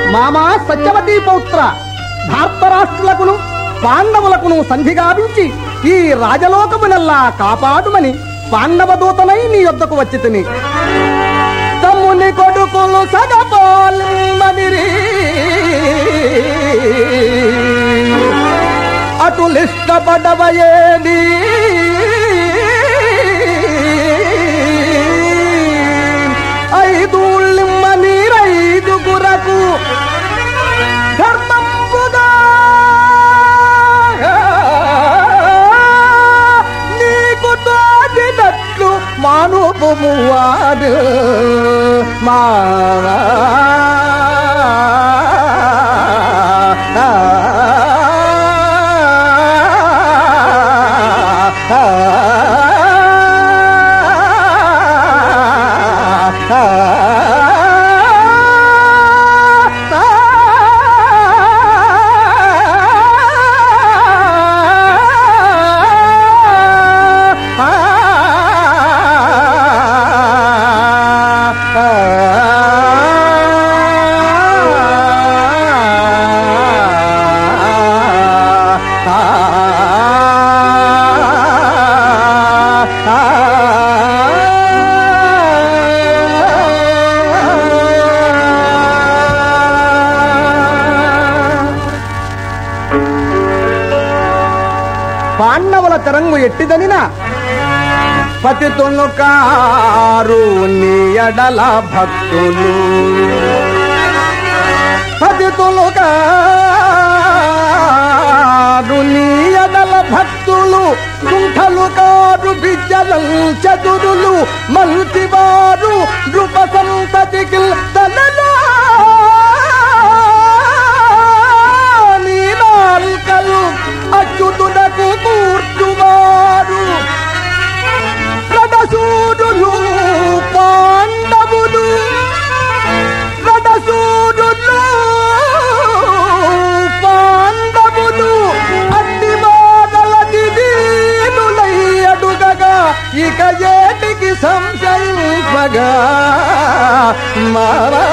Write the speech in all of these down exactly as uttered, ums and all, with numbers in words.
మామా సత్యవతీ పౌత్ర ధార్తరాష్ట్రులకును పాండవులకును సంధి గావించి ఈ రాజలోకమునల్లా కాపాడుమని పాండవ దూతనై నీ యొద్దకు వచ్చి తిని తమ్ముని కొడుకులు సగపాలిమనిరి అటులిష్టపడవయేది ఐదుళ్ళిమ్మ నీరైదుగురకు ధర్మంబుగా నీకు తోచినట్లు మానుపము వాడు మా పాండవుల తరంగు ఎట్టిదనిన పతితులు కారు నీ ఎడల భక్తులు పతితులు కారు నీ ఎడల భక్తులు కుంఠలు కారు బిజ్జలం చతురులు మంచివారు నృప సంతతికి తనలో నీనాల్కలు అచ్యుతునకు కూర్చువారు రథసూరులు పాండవులు రథసూరులు పాండవులు అన్ని మాటల దిదీనులై అడుగగా ఇక ఏటికి సంశయింపగా మారా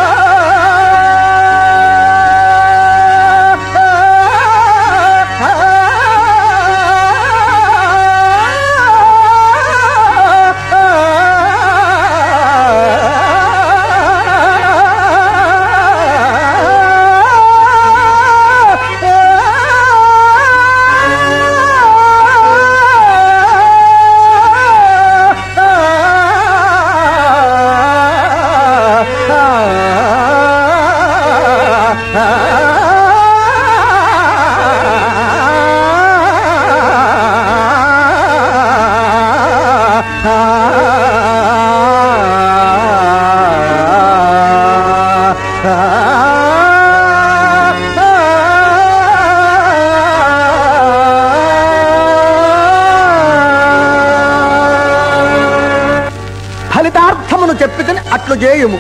ఫలితార్థమును చెప్పితని అట్లు చేయుము.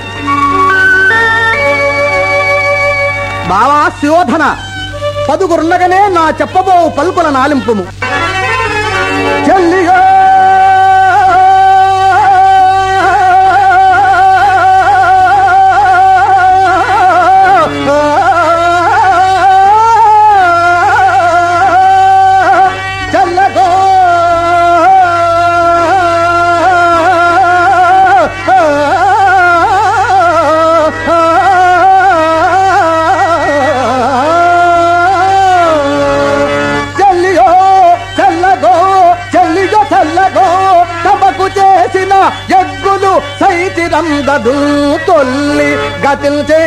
బావా శివోధన పదుగురుండగానే నా చెప్పబో పలుకుల నాలింపుము. చెల్లియో యజ్ఞులు సైతిరందదు తొల్లి గతిల్చే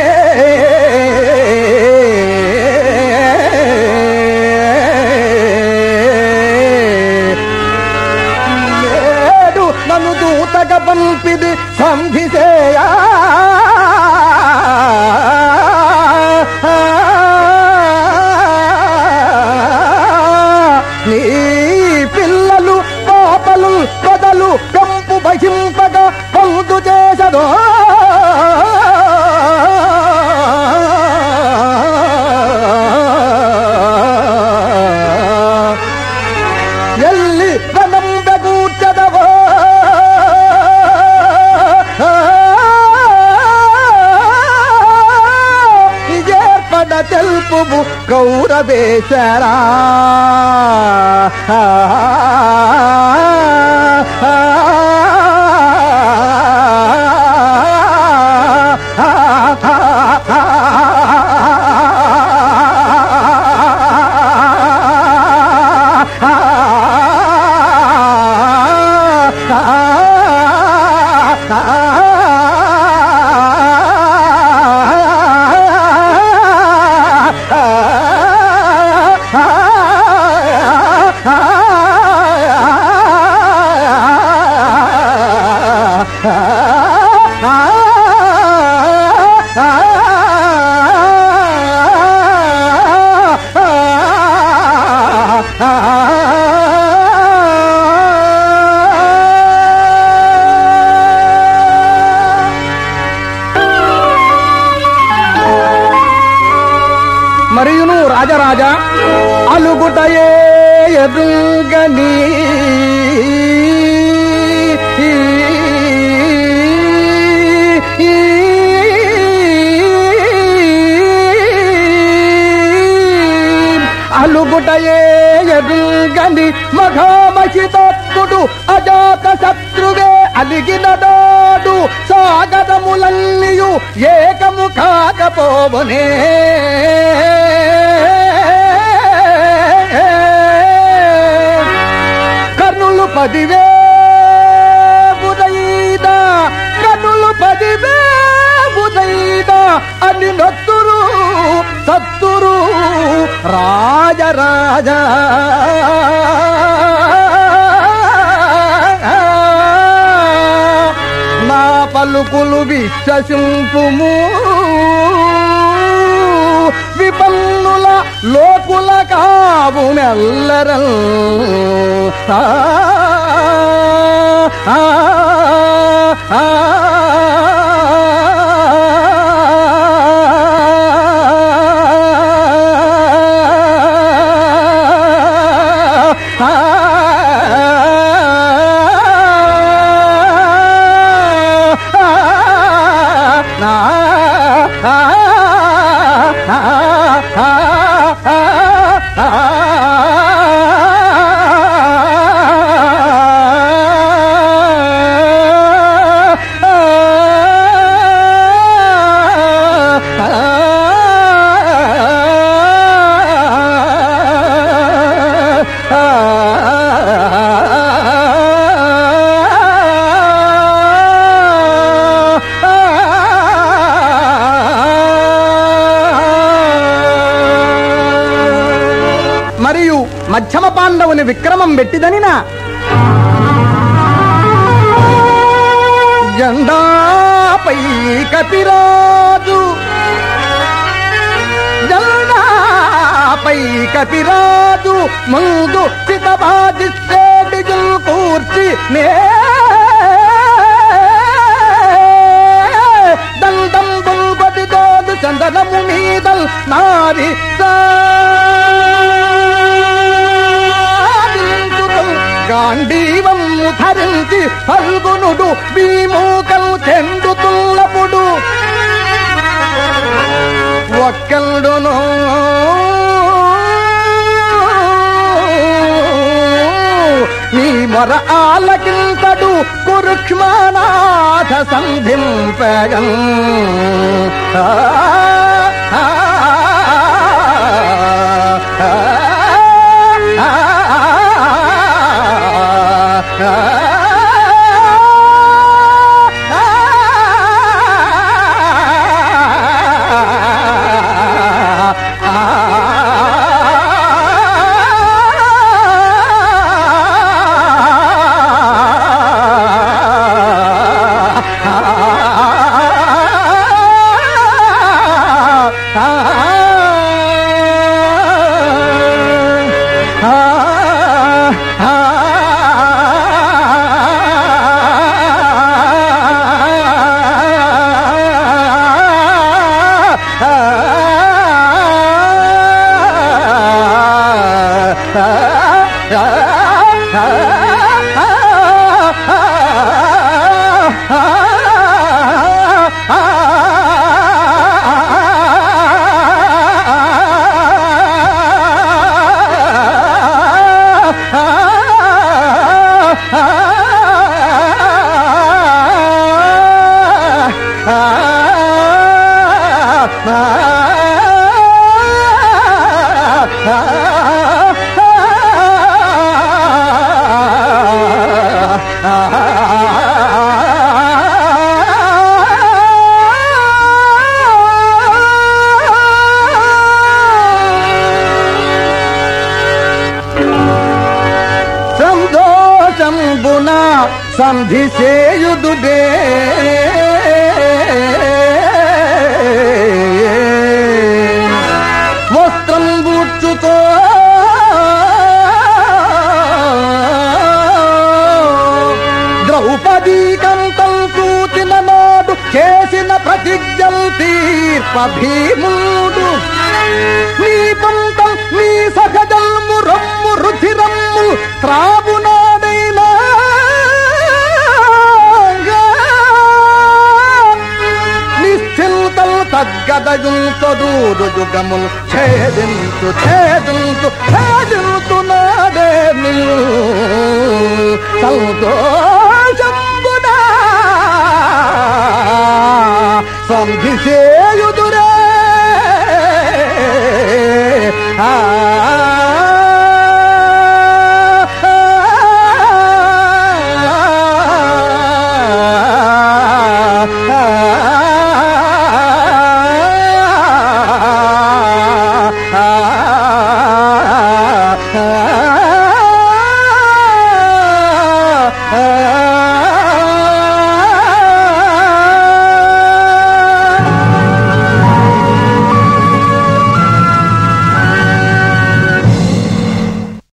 నేడు నన్ను దూతగా పంపిది సంధిసేయా నీ పిల్లలు పాపలు కదలు కంపు భజింపగా పొందు చేసదో ఎల్లి వనంబెగూర్చదవో తెలుపువు కౌరవేశరా మరియును రాజరాజ అలుగుటయే ఎదుగని అలుగుటయే ఎదుగని మఘామహితత్తుడు అజాత శత్రువే అలిగినడాడు సాగరములన్నీయు ఏకము కాకపోవనే కర్ణులు పదివే ఉదయిద కర్ణులు పదివే ఉదయిద అని నొత్తురు సత్తురు రాజరాజ నా పలుకులు విశ్వసింపుము విపన్నుల లోకుల కావు నెల్లరం ఆ ఆ ఆ మరియు మధ్యమ పాండవుని విక్రమం పెట్టిదనినా జెండాపై కపిరాజు జెండాపై కపిరాజు ముందు చితబాజిస్తేటిజుల్ కూర్చి నే దండం బుల్బడి దోదు చందనము మీదల్ నారి గాంధీవము ధరించి ఫల్గునుడు భీమూకం చెందుతున్నప్పుడు ఒక్కడును నీ మొర ఆలకింతడు కురుక్ష్మనాథ సంధింపగం ఆ ఆ సంతోషంబున సంధి చేయుదుడే వస్త్రం బుచ్చుతో ద్రౌపదీ కంతం కూచిన నాడు చేసిన ప్రతిజ్ఞల్ తీర్ప భీముడు నీ పంతం నీ సహజల్ము రమ్ము రుధిరమ్ము త్రావునాడైనా నిశ్చింతల్ తగ్గదయుంతదూరు యుగములు ఛేదించు ఛేదించు ఛేదించు నాడే సంతోషంబునా సంధి చేయుదురే ఆ